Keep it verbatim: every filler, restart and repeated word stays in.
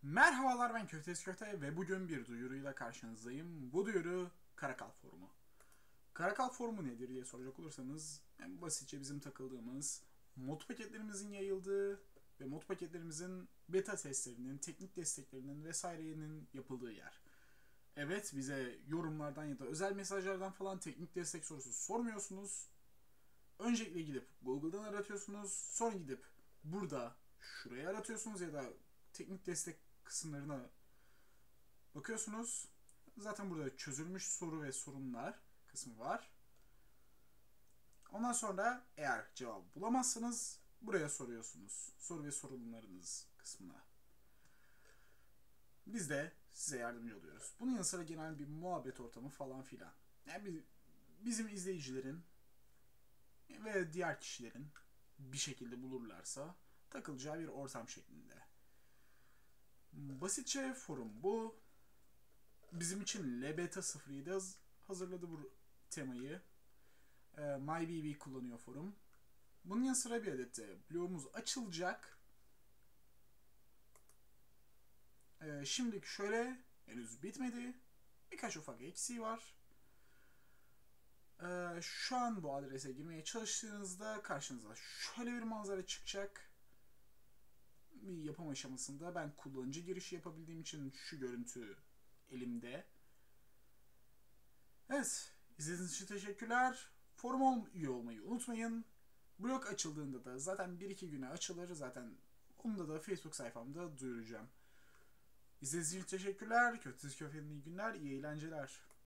Merhabalar, ben Köftes Köfte ve bugün bir duyuruyla karşınızdayım. Bu duyuru Karakal Forumu. Karakal Forumu nedir diye soracak olursanız, en basitçe bizim takıldığımız, mod paketlerimizin yayıldığı ve mod paketlerimizin beta testlerinin, teknik desteklerinin vesairenin yapıldığı yer. Evet, bize yorumlardan ya da özel mesajlardan falan teknik destek sorusu sormuyorsunuz. Öncelikle gidip Google'dan aratıyorsunuz, sonra gidip burada şuraya aratıyorsunuz ya da teknik destek kısımlarına bakıyorsunuz. Zaten burada çözülmüş soru ve sorunlar kısmı var. Ondan sonra eğer cevabı bulamazsanız buraya soruyorsunuz. Soru ve sorunlarınız kısmına. Biz de size yardımcı oluyoruz. Bunun yanı sıra genel bir muhabbet ortamı falan filan. Yani bizim izleyicilerin ve diğer kişilerin bir şekilde bulurlarsa takılacağı bir ortam şeklinde. Basitçe forum bu. Bizim için L Beta sıfır yedi hazırladı bu temayı. E, MyBB kullanıyor forum. Bunun yanı sıra bir adet de blogumuz açılacak. E, şimdilik şöyle, henüz bitmedi. Birkaç ufak eksiği var. E, şu an bu adrese girmeye çalıştığınızda karşınıza şöyle bir manzara çıkacak. Bir yapım aşamasında ben kullanıcı girişi yapabildiğim için şu görüntü elimde. Evet, izlediğiniz için teşekkürler. Foruma üye olmayı unutmayın. Blog açıldığında da zaten bir iki güne açılır. Zaten onu da Facebook sayfamda duyuracağım. İzlediğiniz için teşekkürler. Kötü Köfte'nin iyi günler, iyi eğlenceler.